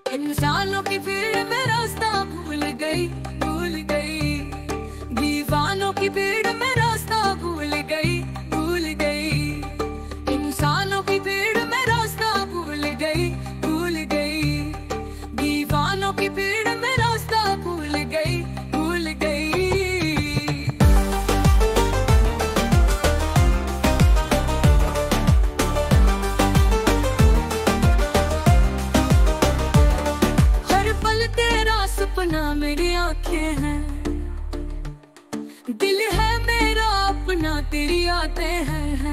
इंसानों की भीड़ में रास्ता भूल गई, भूल गई। दीवानों की भीड़ में रास्ता भूल गई, भूल गई। इंसानों की भीड़ में रास्ता भूल गई, भूल गई। दीवानों की भीड़ में रास्ता भूल गई, भूल गई। हर पल तेरा सपना मेरी आंखें हैं, दिल है मेरा अपना तेरी यादें हैं।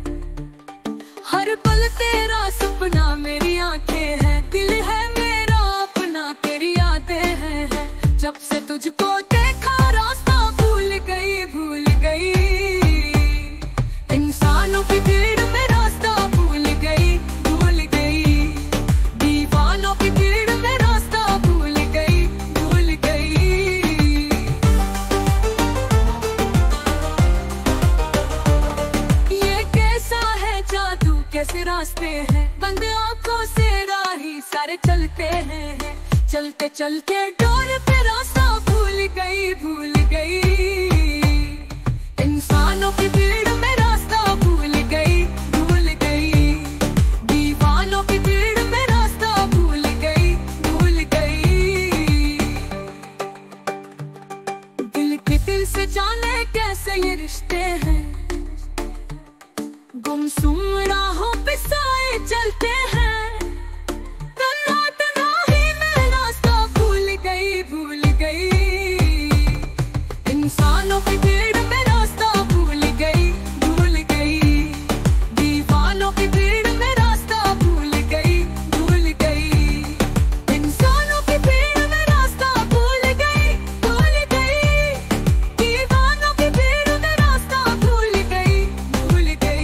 हर पल तेरा सपना मेरी आंखें हैं, दिल है मेरा अपना तेरी यादें हैं। जब से तुझको देखा रास्ता भूल गई, भूल गई। इंसानों की भीड़ में रास्ता भूल गई, भूल गई। दीवानों की भीड़ में रास्ता भूल गई, भूल गई। ये कैसा है जादू, कैसे रास्ते हैं, बंद आंखों से राही सारे चलते हैं। चलते चलते डोर पे रास्ता भूल गई, भूल गई। इंसानों की भीड़ में रास्ता भूल गई, भूल गई। दीवानों की भीड़ में रास्ता भूल गई, भूल गई। दिल के दिल से जाने कैसे ये रिश्ते हैं, गुमसुम राहों पे साए चलते हैं। तन्हा तन्हा ही मैं रास्ता भूल गई, भूल गई। इंसानों की भीड़ में रास्ता भूल गई, भूल गई। दीवानों की भीड़ में रास्ता भूल गई, भूल गई। इंसानों की भीड़ में रास्ता भूल गई, भूल गई। दीवानों की भीड़ में रास्ता भूल गई, भूल गई।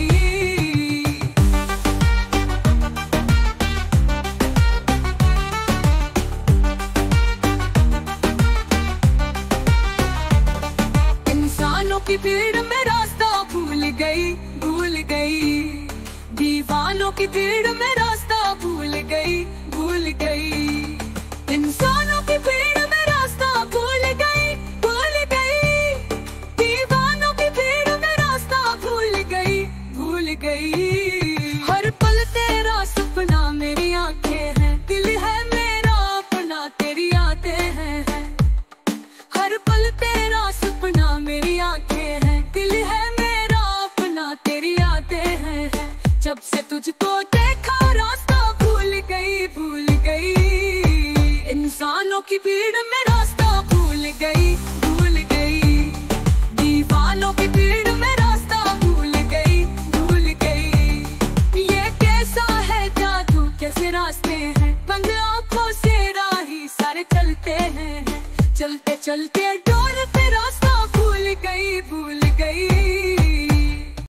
इंसानों की भीड़ में रास्ता भूल गई, भूल गई। दीवानों की भीड़ में रास्ता भूल गई, भूल गई। इंसानों की भीड़ में रास्ता भूल गई, भूल गई। दीवानों की भीड़ में रास्ता भूल गई, भूल गई। हर पल तेरा सपना मेरी आंखें हैं, दिल है मेरा अपना तेरी यादें हैं। हर पल तेरा सपना मेरी आंखें हैं, दिल है मेरा अपना तेरी यादें हैं। जब से तुझको देखा रास्ता भूल गई, भूल गई। इंसानों की भीड़ में रास्ता भूल गई, भूल गई। दीवानों की भीड़ में रास्ता भूल गई, भूल गई। ये कैसा है जादू, कैसे रास्ते हैं, बंद आंखों से राही सारे चलते हैं। चलते चलते डोर पे रास्ता भूल गई, भूल